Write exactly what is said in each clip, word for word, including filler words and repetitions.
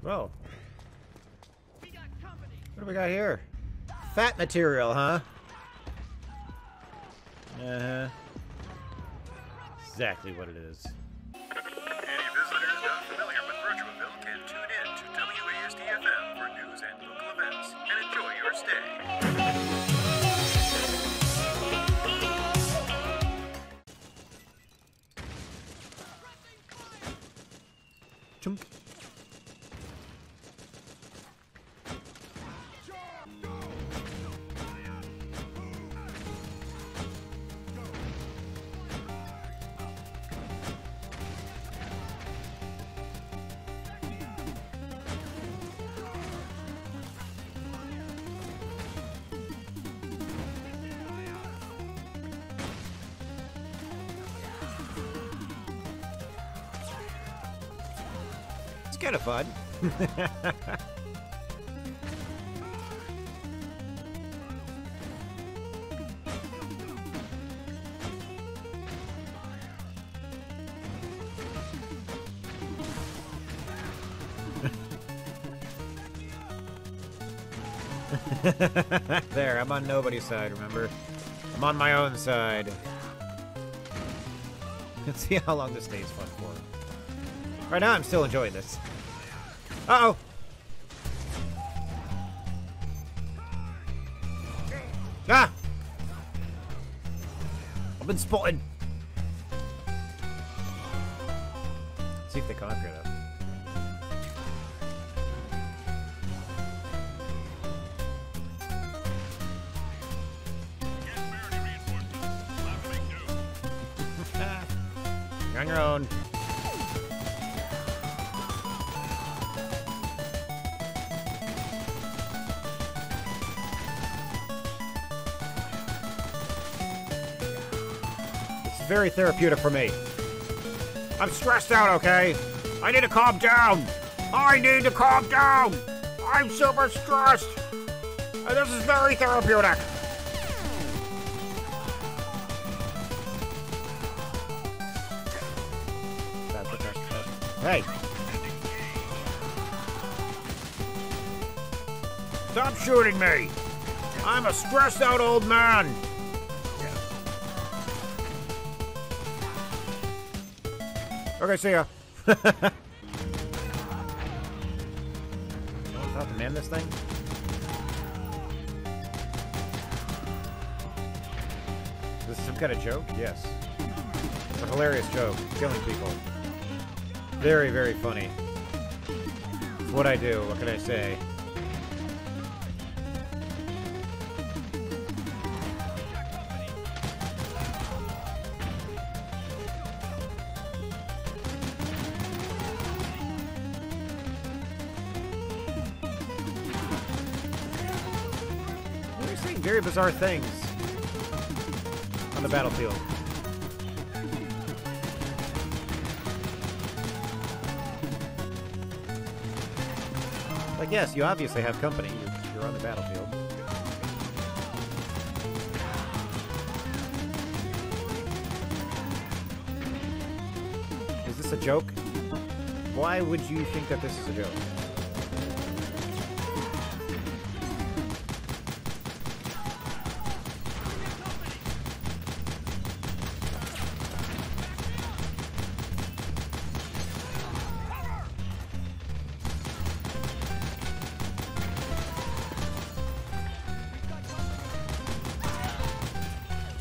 Well. What do we got here? Fat material, huh? Uh-huh. Exactly what it is. Any visitors not familiar with Virtuaville can tune in to W A S D F M for news and local events and enjoy your stay. Chunk. It's kind of fun. There, I'm on nobody's side, remember? I'm on my own side. Let's see how long this stays fun for. Right now, I'm still enjoying this. Uh-oh! Ah! I've been spotted! Let's see if they come up here, though. You're on your own. Very therapeutic for me. I'm stressed out, okay? I need to calm down. I need to calm down. I'm super stressed. And this is very therapeutic. Hey. Stop shooting me. I'm a stressed out old man. Okay, see ya. Someone thought to man this thing? Is this some kind of joke? Yes. It's a hilarious joke. Killing people. Very, very funny. It's what I do. What can I say? Very bizarre things on the battlefield. Like, yes, you obviously have company. You're, you're on the battlefield. Is this a joke? Why would you think that this is a joke?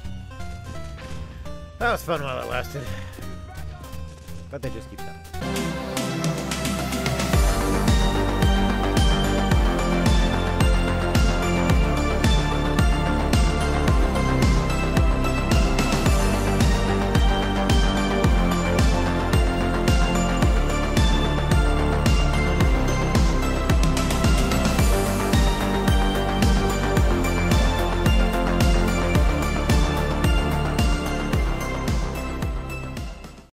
That was fun while it lasted. But they just keep coming.